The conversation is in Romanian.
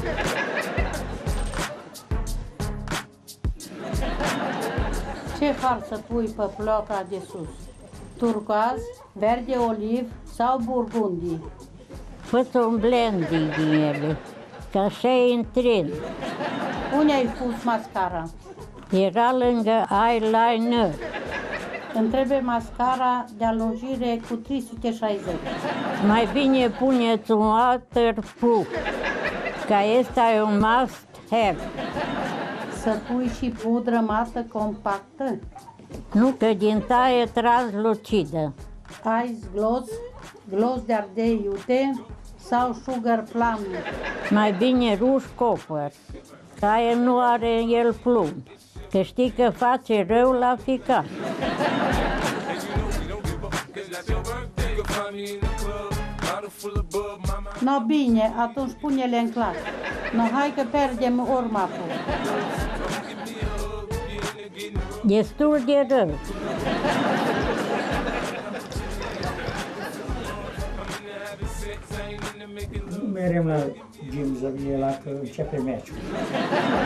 Ce far să pui pe ploaca de sus? Turcoaz, verde oliv sau burgundii? Fă-ți un blending din ele, că așa e în trend. Unde ai pus mascara? Era lângă eyeliner. Îmi trebuie mascara de lungire cu 360. Mai bine puneți un waterproof, că ăsta e un must have. Să pui și pudră mată compactă? Nu, că din taie translucidă. Ice gloss, gloss de ardei iute sau sugar plum? Mai bine ruș copăr, că aia nu are el plumb, că știi că face rău la ficat. No, bine, atunci pune-le în clasă. No, hai că pierdem urmapul. Destul de rău. Nu merem la gym, Zavie, la că începe meciul.